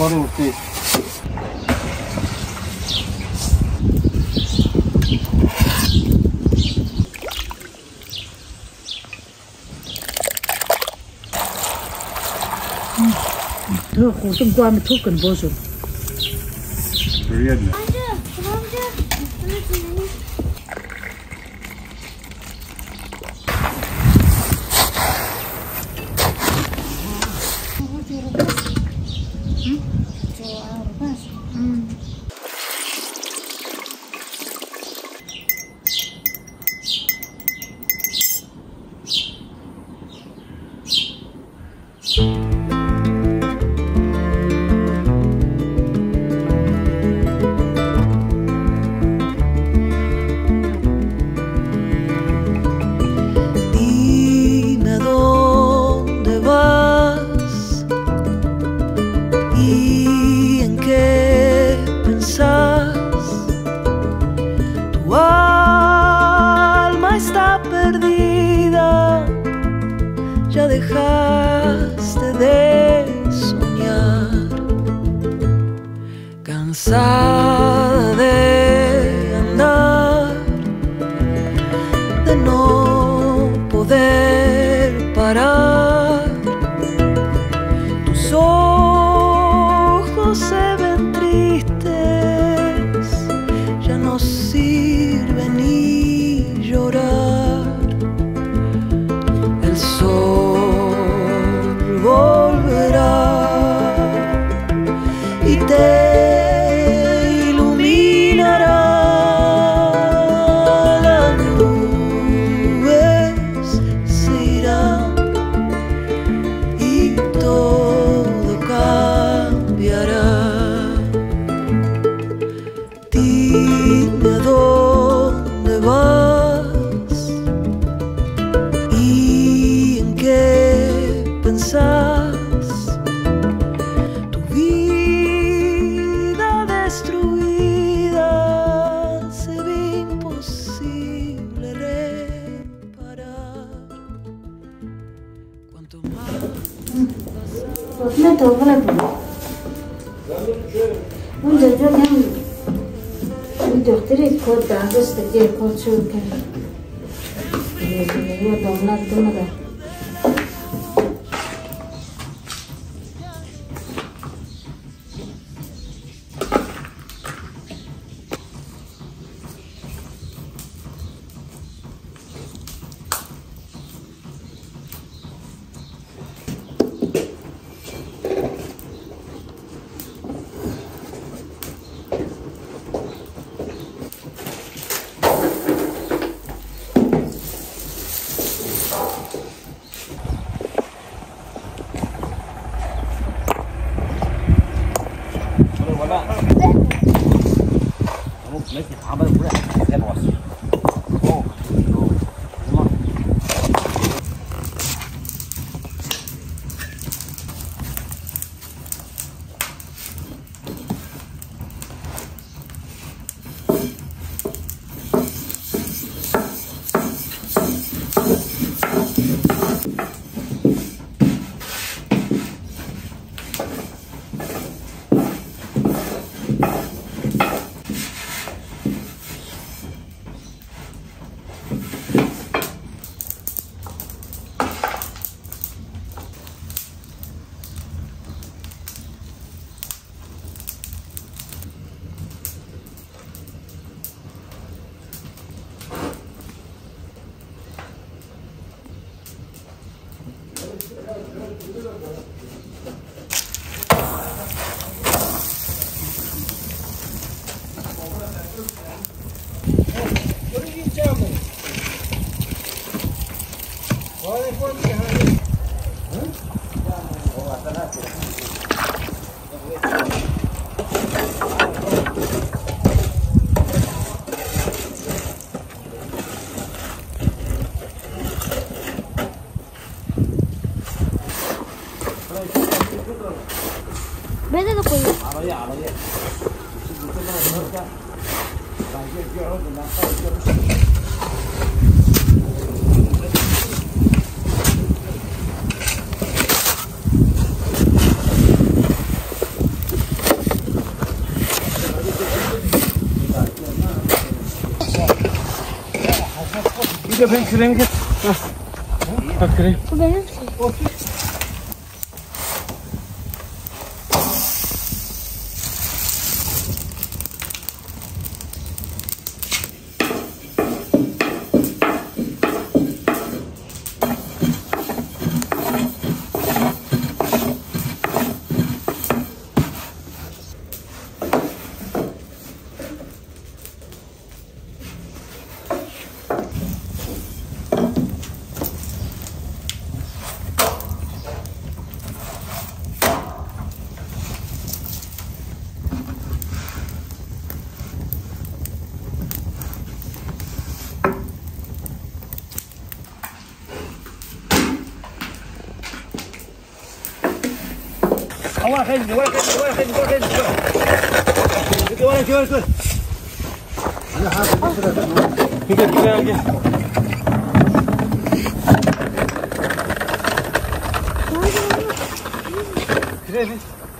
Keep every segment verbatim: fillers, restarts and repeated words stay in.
mejore usted. Thôi, khổ tâm qua mình thuốc cần vô rồi. Приятно. Ya dejaste de soñar, cansada de andar, de no poder parar. Tus ojos se ven tristes, ya no sirve ni llorar. El sol volverá y te iluminará. Las nubes se irán y todo cambiará. Dime a dónde vas y en qué pensás. Tu vida destruida se ve imposible reparar. Cuanto más Ne topla bu. Bunca dönem bu doktorit kodda aslında diye konuşurken. Ne bu topla durmadan. mấy cái thảm ấy cũng là cái bò ô đúng không Vete lo puedo. Gel ben küreğimi getir. Bak küreğim. Bu benim. ورا خلي ورا خلي ورا خلي ورا خلي ورا ورا ورا ورا انا حاطط كده كده كده كده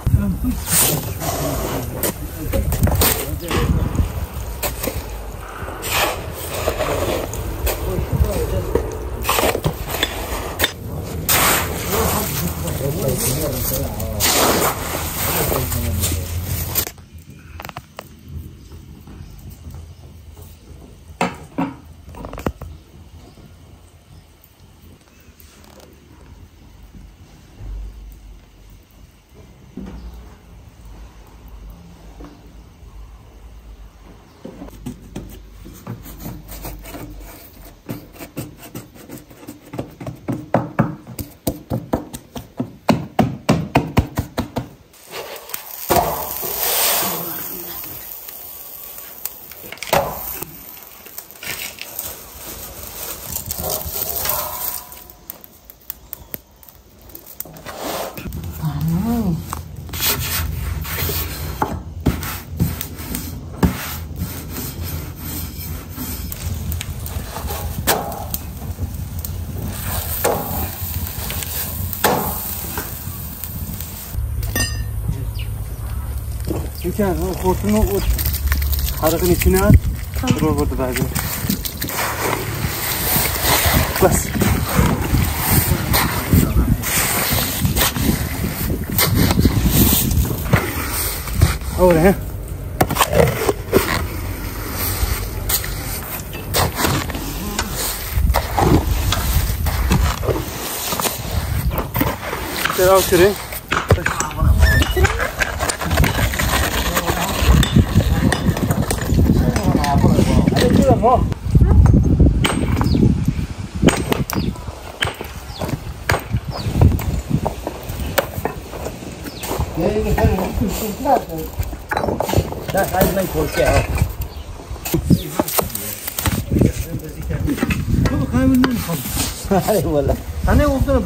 Sen o hortumu o harakın içine at. Tamam. Dur orada belki. Bas. Oraya he. Sen al şurayı. Mo. Da hayır ben korkuyorum. Bu kaymın mı? Hayır valla. Hani oldu?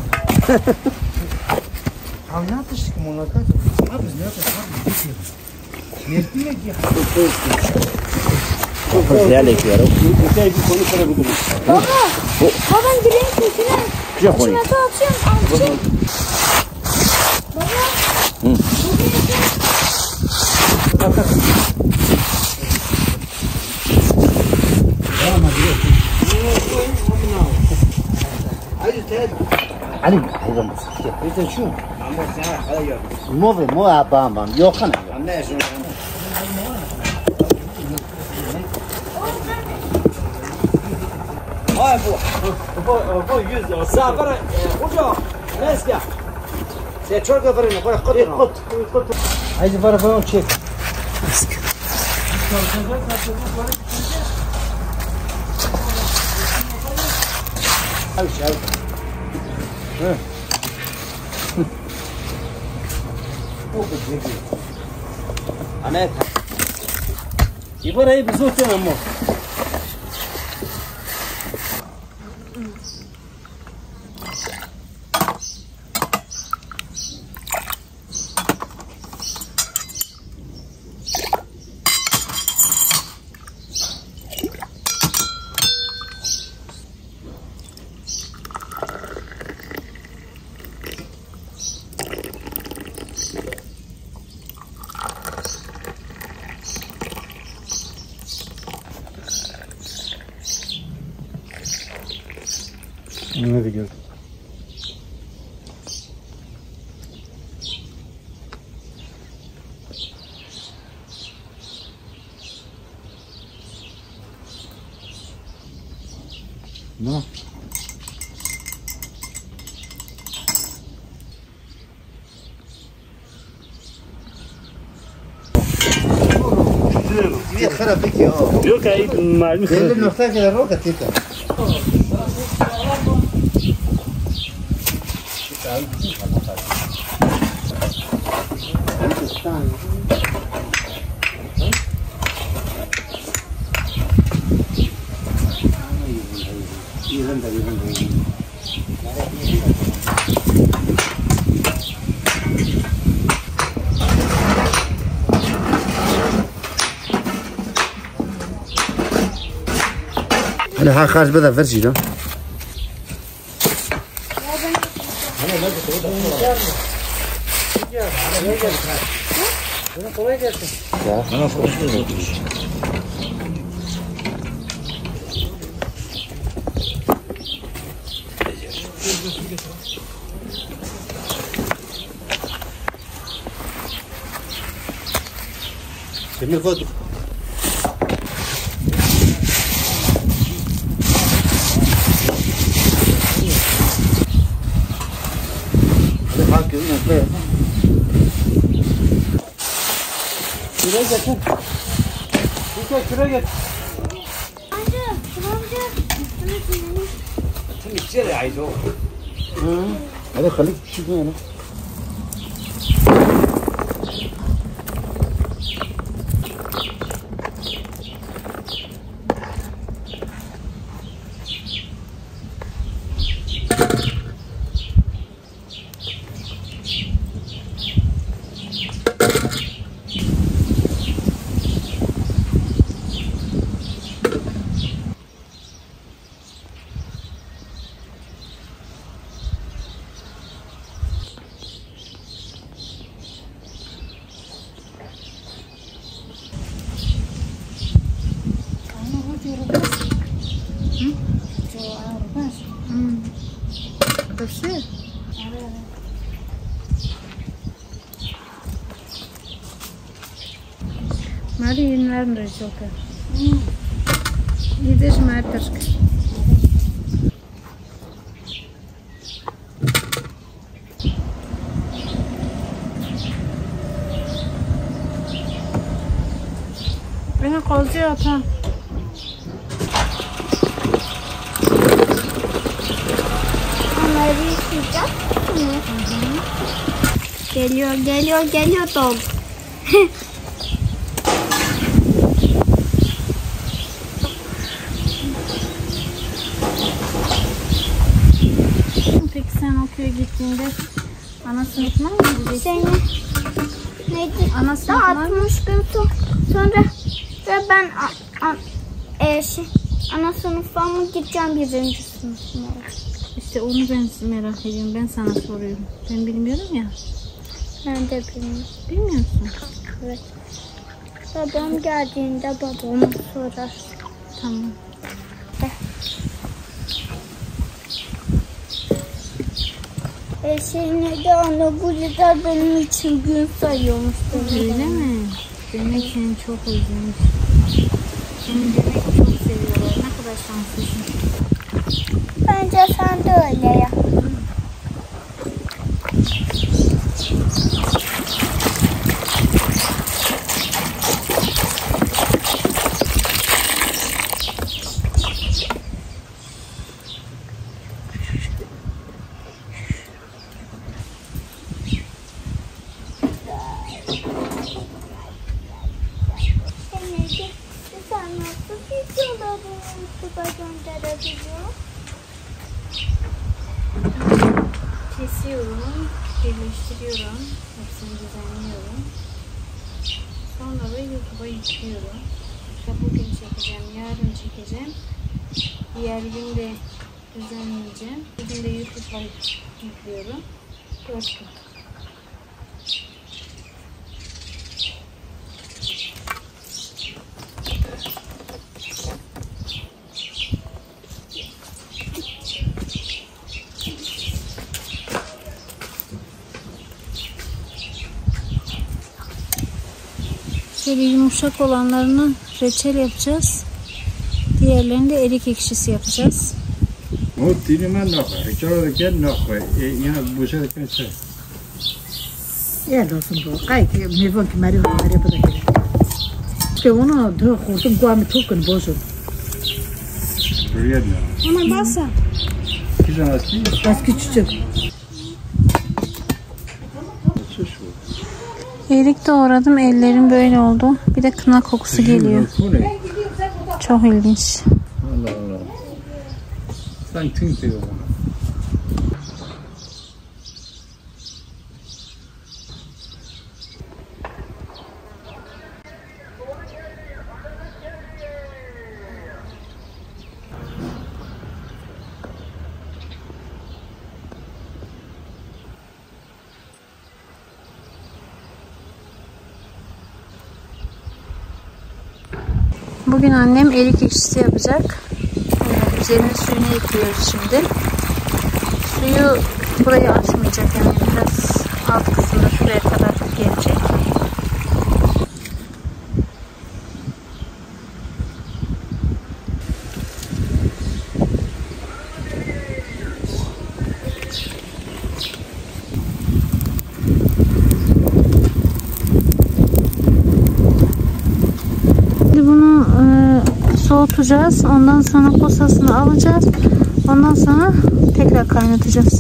Abi ne yapmıştık mı ona kadar? Abi ne yaptık? Ne yaptık ya? Çok güzel ekliyor. Güzel bir konu sorabilirim. Baba. Babam direğin köküne. Güzel konu. Çimento atıyorum. Alçın. Baba. Hı. Bak bak. Tamam hadi. Hadi sen. Ali hayvan mısın? Bir de şu. Move, move bam bam. Yok ana. Ne şu? Ay bu. Bu bu yüz. Safara. Hoca. Neska. Sen çok kafarını koy koy koy. Haydi bana bunu çek. Al şal. Hı. O kadar. Ana. İbarayı biz oturamam mı? Ne diyor? Ne? دي خرب بك يا اه Yok ya malum. اللي محتاج الروكه تيتا انا خارج بدا فرشي ده Demir foto. Şuraya getir. Şuraya şuraya getir. Amca, amca. Şimdi içeri عايزه. هذا خليك تشوف هنا. Bersih. Mari inland rejoka. Ides matters. Beni kozluyor atan. Onları yıkayacak mı? Geliyor, geliyor, geliyor dog. Peki sen okula gittiğinde ana sınıfına mı gideceksin? Seni neydi? Ana sınıfına altmış gün so- sonra ve ben a- a- e, şey, ana sınıfa mı gideceğim birinci sınıfına? İşte onu ben merak ediyorum. Ben sana soruyorum. Ben bilmiyorum ya. Ben de bilmiyorum. Bilmiyorsun. Evet. Babam geldiğinde babama sorar. Tamam. E şey neydi ana burada benim için gün sayıyormuş. Öyle mi? Demek seni çok özlemiş. Seni demek çok seviyorlar. Ne kadar şanslısın. Bence sen de öyle ya. Sen nasıl videoları YouTube'a gönderebiliyor? Kesiyorum, birleştiriyorum, hepsini düzenliyorum. Sonra da YouTube'a yüklüyorum. İşte bugün çekeceğim, yarın çekeceğim. Diğer gün de düzenleyeceğim. Bugün de YouTube'a yüklüyorum. Dört gün. Şöyle yumuşak olanlarını reçel yapacağız. Diğerlerini de erik ekşisi yapacağız. O dilime nakar, çağırdı gel nakar. E ya bu şey kaçar. Ya olsun bu. Kayıt mevon ki meri var meri bu da gelir. İşte onu da kurtum kuamı tokun bozun. Buraya ne? Ama basa. Güzel aslında. Az küçücük. Erik doğradım. Ellerim böyle oldu. Bir de kına kokusu geliyor. Bu ne? Çok ilginç. Allah Allah. Sen tüm diyor bana. Bugün annem erik ekşisi yapacak. Üzerine suyunu ekliyoruz şimdi. Suyu burayı açmayacak, yani biraz alt kısmında şuraya kadar gelecek. Soğutacağız. Ondan sonra posasını alacağız. Ondan sonra tekrar kaynatacağız.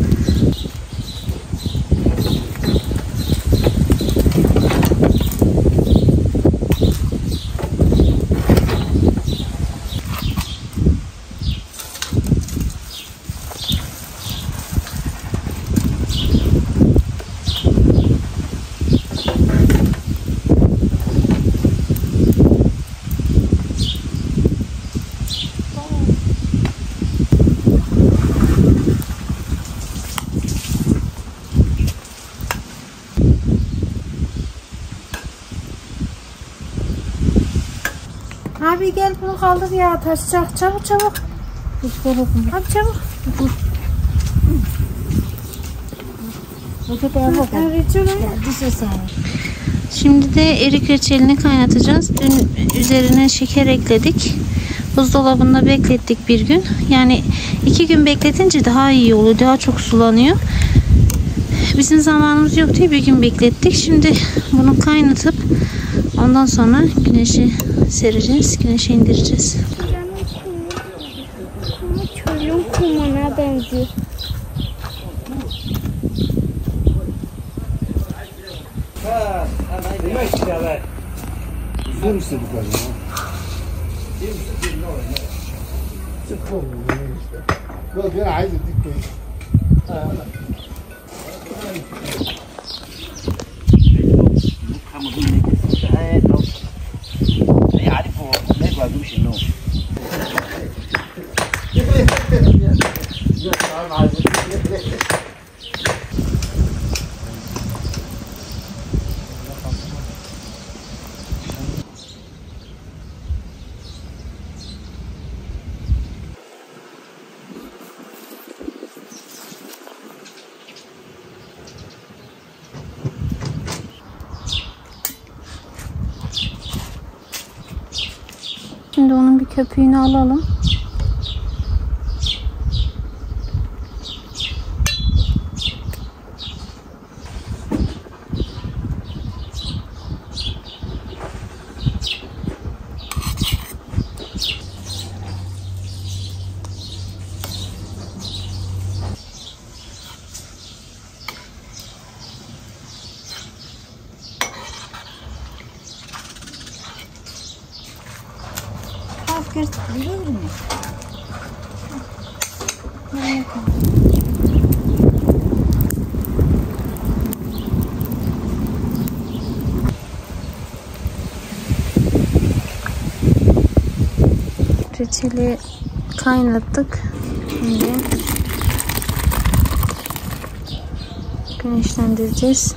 Abi gel bunu kaldır ya, taşacak. Çabuk çabuk. Abi çabuk. Şimdi de erik reçelini kaynatacağız. Dün üzerine şeker ekledik. Buzdolabında beklettik bir gün. Yani iki gün bekletince daha iyi oluyor. Daha çok sulanıyor. Bizim zamanımız yok diye bir gün beklettik. Şimdi bunu kaynatıp ondan sonra güneşe sereceğiz. Güneşe indireceğiz. Çölün kumuna benziyor. Güzel istedik acaba. Yok ben عايز اديك كويس. هي عارفه ما يقعدوش النوم. Şimdi onun bir köpüğünü alalım. Reçeli kaynattık. Şimdi güneşlendireceğiz.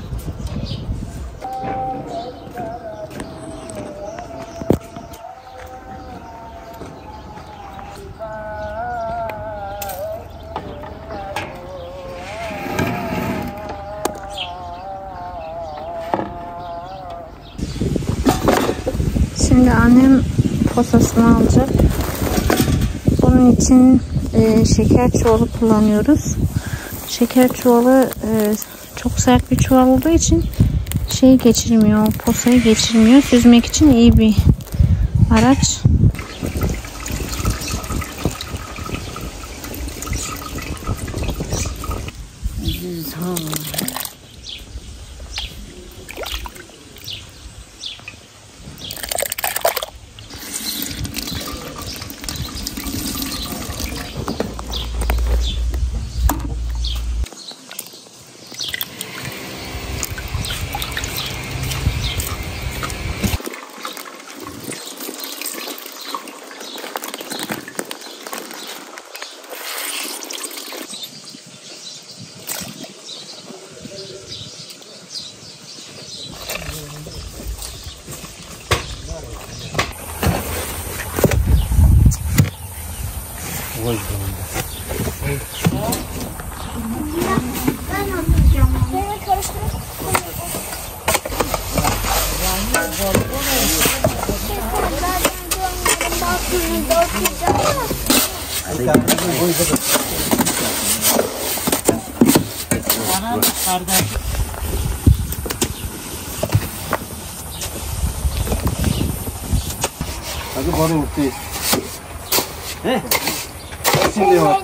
Şimdi annem posasını alacak. Bunun için e, şeker çuvalı kullanıyoruz. Şeker çuvalı e, çok sert bir çuval olduğu için şey geçirmiyor, posayı geçirmiyor. Süzmek için iyi bir araç. Ben atacağım. Seni karıştırıp Hadi bana mutlu. He? Şimdi bak.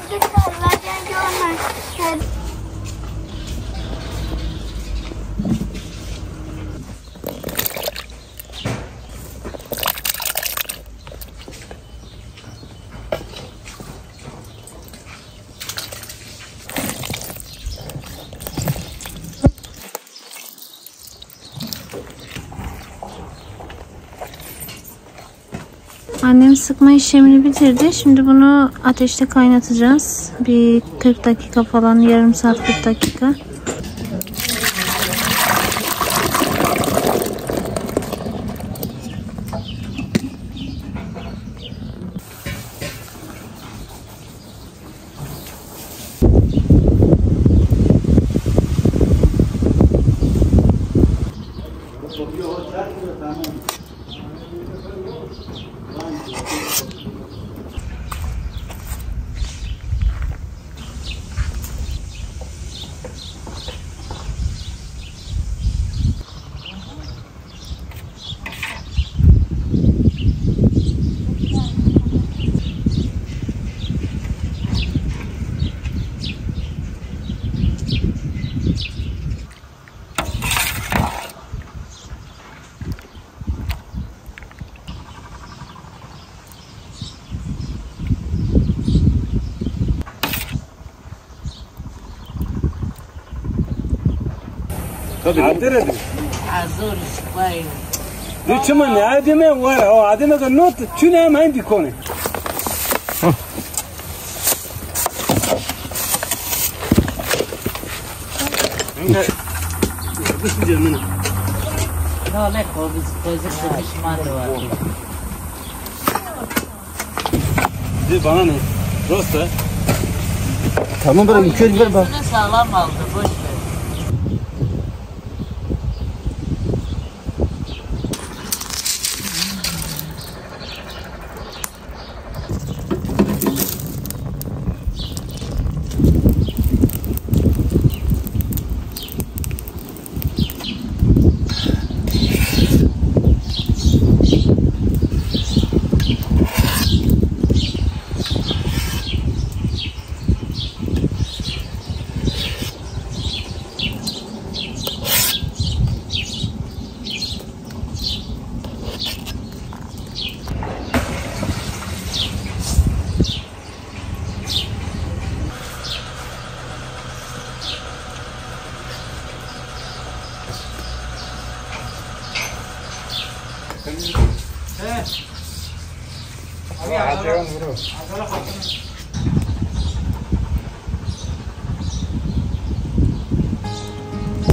Annem sıkma işlemini bitirdi. Şimdi bunu ateşte kaynatacağız. Bir kırk dakika falan, yarım saat kırk dakika. Tabii. Adere de. Azor şvay. Lütfen ne ademe var o ademe de not çünkü hemen dikone. No le koviz koviz pişman var. De bana ne? Dosta. Tamam bırak iki ver bak. Sağlam aldı boş ver.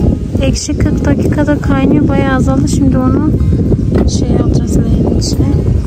Ekşi kırk dakikada kaynıyor, bayağı azaldı. Şimdi onu şey alacağız leğenin içine.